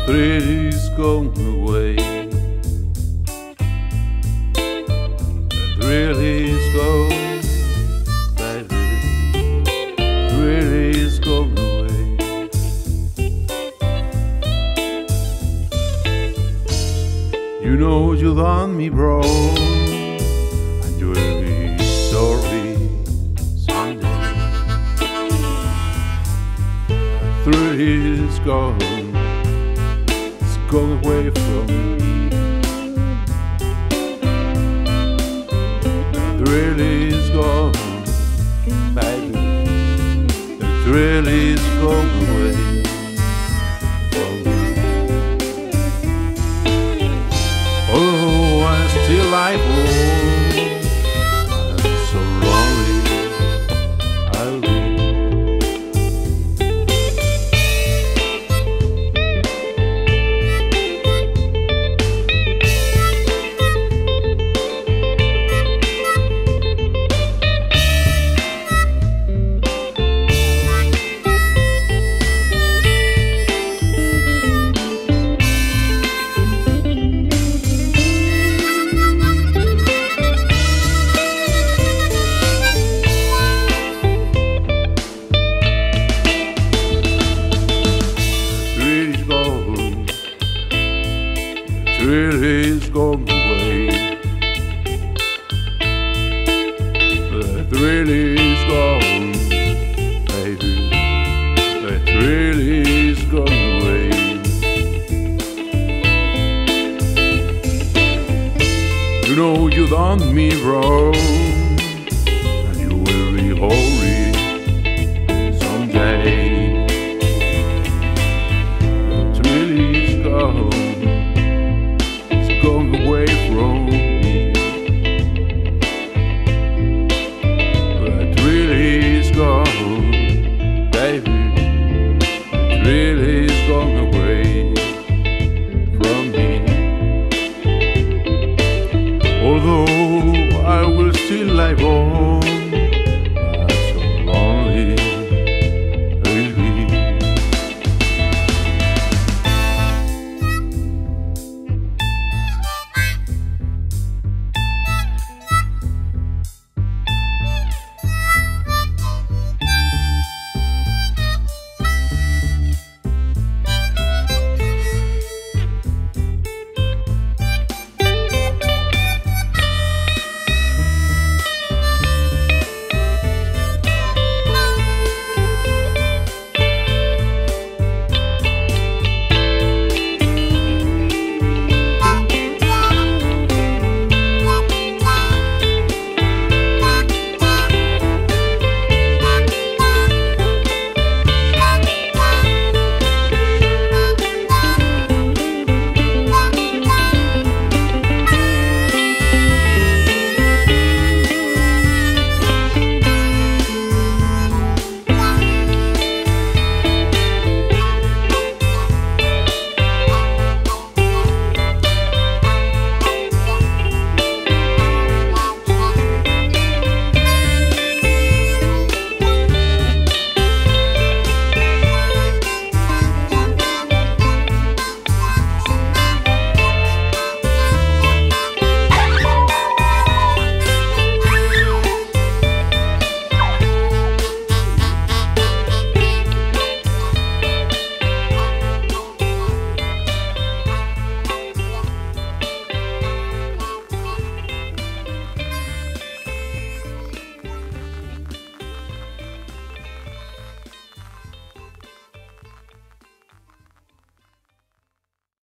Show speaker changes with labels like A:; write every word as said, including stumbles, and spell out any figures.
A: thrill is gone away. The thrill is gone, baby. The thrill is gone away. You know you done me wrong, and you will be sorry someday. The thrill is gone, it's gone away from me. The thrill is gone, baby. The thrill is gone away from me. Oh, I still like home. I'm so lonely. I'll be. The thrill is gone away. The thrill is gone, baby. The thrill is gone away. You know you done me wrong, and you will be holy someday. The thrill is gone, gone away from me. The thrill is gone, baby. The thrill is gone away from me. Although I will still live on,